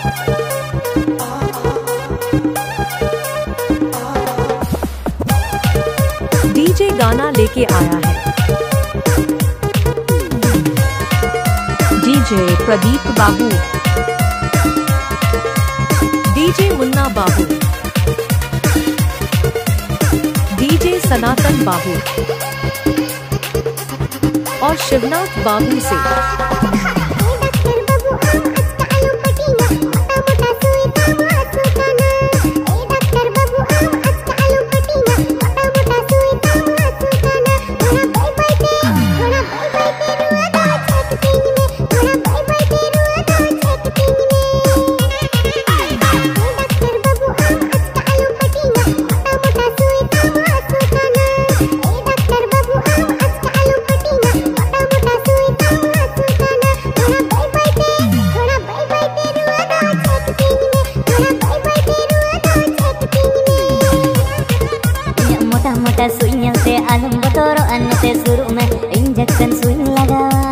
DJ गाना लेके आया है DJ Pradeep Babu, DJ Munna Babu, DJ Sanatan Babu और शिवनाथ बाबू से। मोटा सुई से आलम बतोरो अन्नते शुरू में इंजेक्शन सुई लगावा।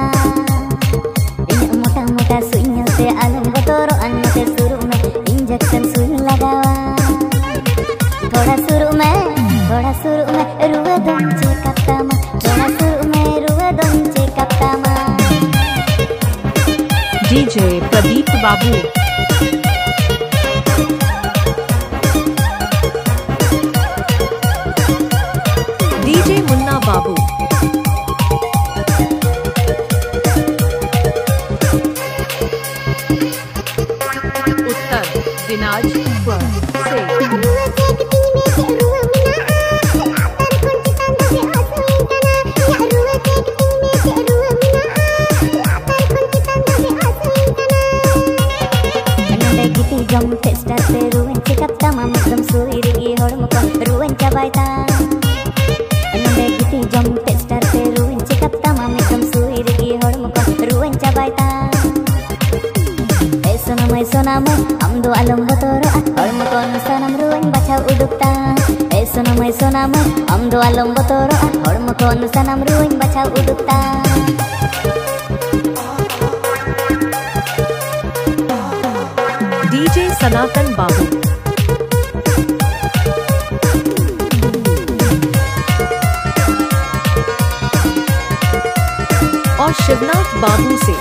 मोटा मोटा सुई से आलम बतोरो अन्नते शुरू में इंजेक्शन सुई लगावा। थोड़ा शुरू में रुआ दोंचे कप्तामा, थोड़ा शुरू में रुआ दोंचे कप्तामा। डीजे प्रदीप बाबू, डीजे मुन्ना बाबू, उत्तर दिनाजपुर से। जम टेस्टर से रुवन चेकअप तमाम एकदम सुई रही हड़म को रुवन चबाइता। नंदे गिटी जम टेस्टर से रुवन चेकअप तमाम एकदम सुई रही हड़म को रुवन चबाइता। ऐसो नाम हम दो आलम बतोरो हड़म को सनम रुवन बचाव उदुकता। ऐसो नाम हम दो आलम बतोरो हड़म को सनम रुवन बचाव उदुकता। डीजे सनातन बाबू, और शिवनाथ बाबू से।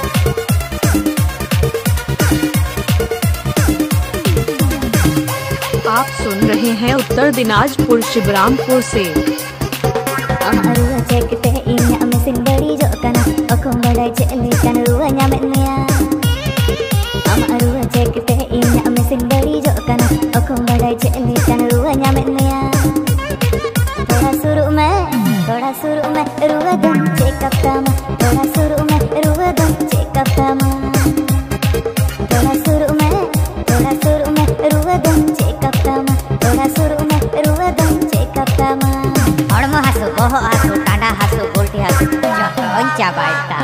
आप सुन रहे हैं उत्तर दिनाजपुर शिवरामपुर से। थोड़ा शुरू में रुआ दोंचे कप्तामा, थोड़ा शुरू में रुआ दोंचे कप्तामा। थोड़ा शुरू में रुआ दोंचे कप्तामा, थोड़ा शुरू में रुआ दोंचे कप्तामा। हड़मो हासु बोहो हासु टांडा हासु उल्टी हासु जो अंचा बाइता।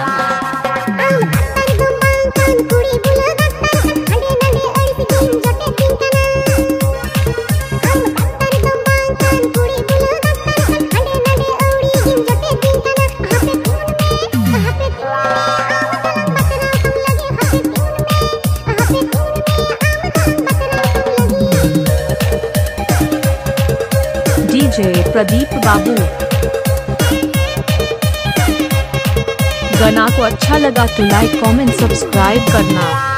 डीजे प्रदीप बाबू, गाना को अच्छा लगा तो लाइक कमेंट सब्सक्राइब करना।